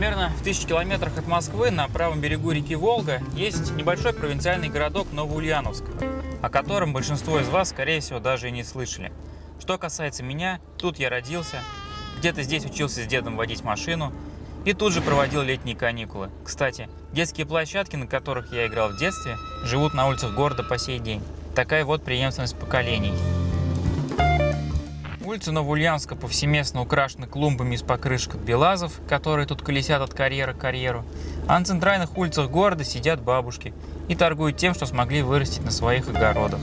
Примерно в 1000 километрах от Москвы на правом берегу реки Волга есть небольшой провинциальный городок Новоульяновск, о котором большинство из вас, скорее всего, даже и не слышали. Что касается меня, тут я родился, где-то здесь учился с дедом водить машину и тут же проводил летние каникулы. Кстати, детские площадки, на которых я играл в детстве, живут на улицах города по сей день. Такая вот преемственность поколений. Улицы Новоульяновска повсеместно украшены клумбами из покрышек белазов, которые тут колесят от карьера к карьеру, а на центральных улицах города сидят бабушки и торгуют тем, что смогли вырастить на своих огородах.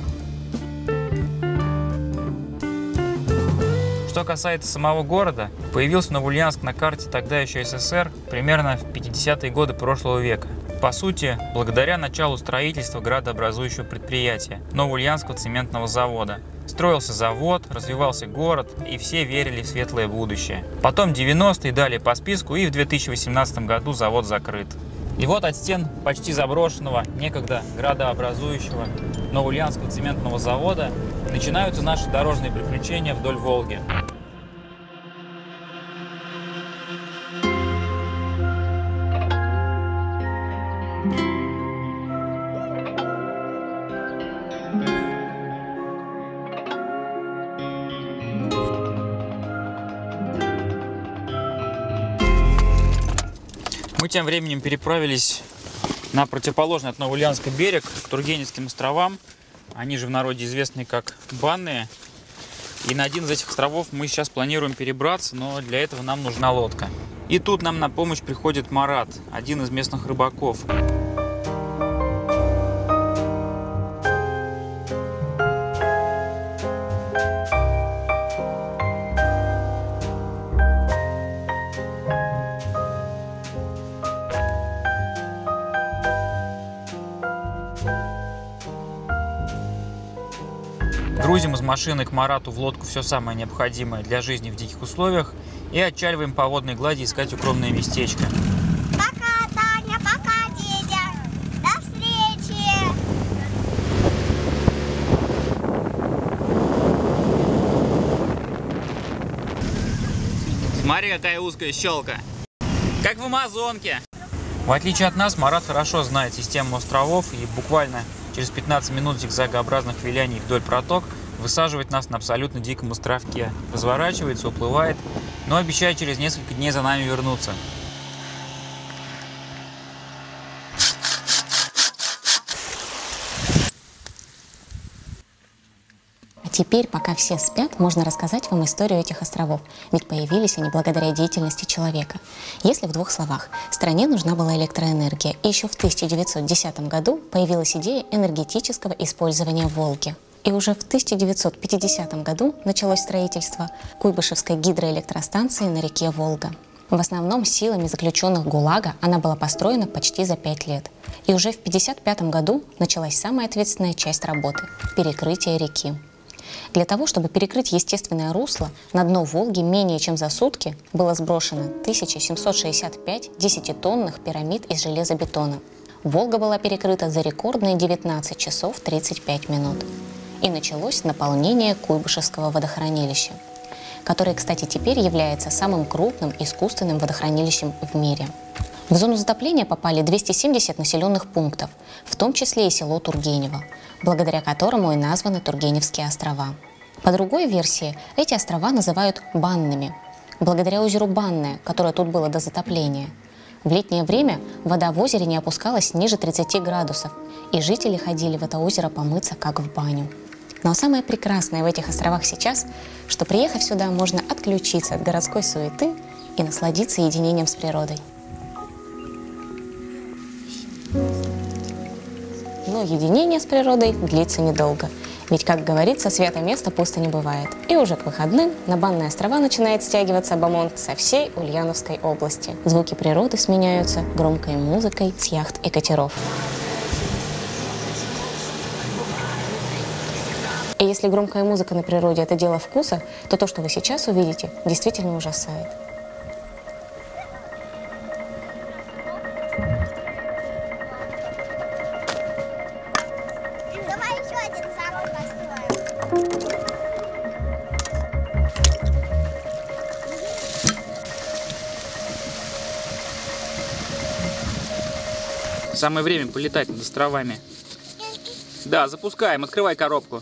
Что касается самого города, появился Новоульяновск на карте тогда еще СССР примерно в 50-е годы прошлого века. По сути, благодаря началу строительства градообразующего предприятия – Новоульяновского цементного завода. Строился завод, развивался город, и все верили в светлое будущее. Потом 90-е дали по списку, и в 2018 году завод закрыт. И вот от стен почти заброшенного, некогда градообразующего Новоульяновского цементного завода начинаются наши дорожные приключения вдоль Волги. Мы тем временем переправились на противоположный от Новоульяновска берег, к Тургеневским островам. Они же в народе известны как Банные. И на один из этих островов мы сейчас планируем перебраться, но для этого нам нужна лодка. И тут нам на помощь приходит Марат, один из местных рыбаков. Грузим из машины к Марату в лодку все самое необходимое для жизни в диких условиях и отчаливаем по водной глади искать укромное местечко. Пока, Таня, пока, Дедя. До встречи. Смотри, какая узкая щелка. Как в Амазонке. В отличие от нас, Марат хорошо знает систему островов и буквально через 15 минут зигзагообразных виляний вдоль проток высаживает нас на абсолютно диком островке. Разворачивается, уплывает, но обещает через несколько дней за нами вернуться. А теперь, пока все спят, можно рассказать вам историю этих островов, ведь появились они благодаря деятельности человека. Если в двух словах, стране нужна была электроэнергия, и еще в 1910 году появилась идея энергетического использования Волги. И уже в 1950 году началось строительство Куйбышевской гидроэлектростанции на реке Волга. В основном силами заключенных ГУЛАГа она была построена почти за 5 лет. И уже в 1955 году началась самая ответственная часть работы – перекрытие реки. Для того, чтобы перекрыть естественное русло, на дно Волги менее чем за сутки было сброшено 1765 10-тонных пирамид из железобетона. Волга была перекрыта за рекордные 19 часов 35 минут. И началось наполнение Куйбышевского водохранилища, которое, кстати, теперь является самым крупным искусственным водохранилищем в мире. В зону затопления попали 270 населенных пунктов, в том числе и село Тургенево, благодаря которому и названы Тургеневские острова. По другой версии, эти острова называют Банными, благодаря озеру Банное, которое тут было до затопления. В летнее время вода в озере не опускалась ниже 30 градусов, и жители ходили в это озеро помыться, как в баню. Но самое прекрасное в этих островах сейчас, что, приехав сюда, можно отключиться от городской суеты и насладиться единением с природой. Но единение с природой длится недолго. Ведь, как говорится, свято место пусто не бывает. И уже к выходным на Банные острова начинает стягиваться бомонд со всей Ульяновской области. Звуки природы сменяются громкой музыкой с яхт и катеров. И если громкая музыка на природе – это дело вкуса, то то, что вы сейчас увидите, действительно ужасает. Давай еще один замок построим. Самое время полетать над островами. Да, запускаем, открывай коробку.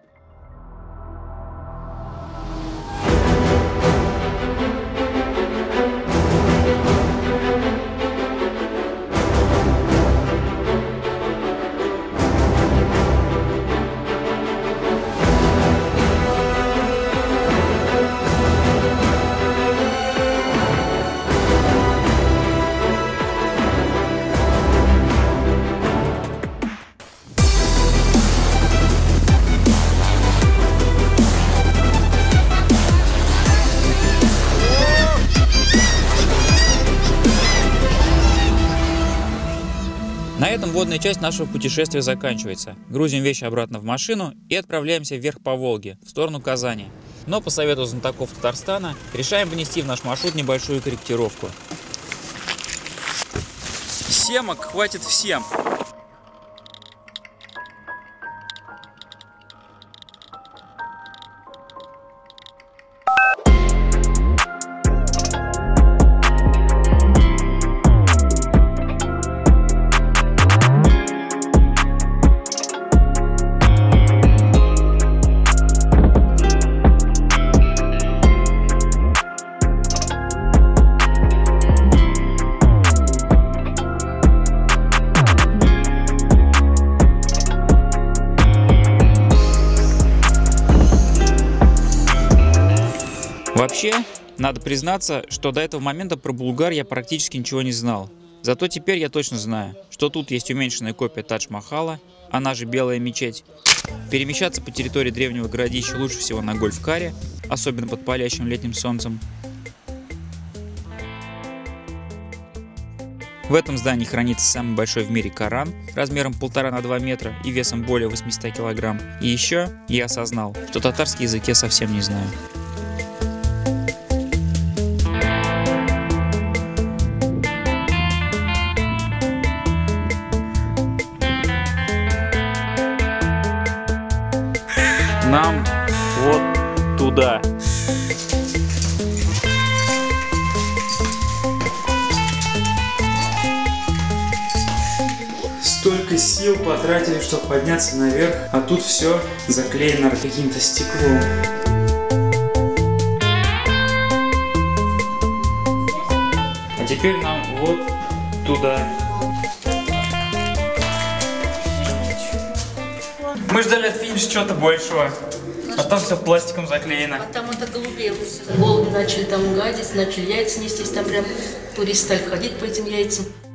На этом водная часть нашего путешествия заканчивается. Грузим вещи обратно в машину и отправляемся вверх по Волге, в сторону Казани. Но по совету знатоков Татарстана решаем внести в наш маршрут небольшую корректировку. Семок хватит всем. Вообще, надо признаться, что до этого момента про Булгар я практически ничего не знал. Зато теперь я точно знаю, что тут есть уменьшенная копия Тадж-Махала, она же Белая мечеть. Перемещаться по территории древнего городища лучше всего на гольф-каре, особенно под палящим летним солнцем. В этом здании хранится самый большой в мире Коран размером 1,5 на 2 метра и весом более 800 килограмм. И еще я осознал, что татарский язык я совсем не знаю. Нам вот туда. Столько сил потратили, чтобы подняться наверх, а тут все заклеено каким-то стеклом. А теперь нам вот туда. Мы ждали от финиша чего-то большего, а там все пластиком заклеено. А там это голубелось. Голуби начали там гадить, начали яйца нестись, там прям туристы стали ходить по этим яйцам.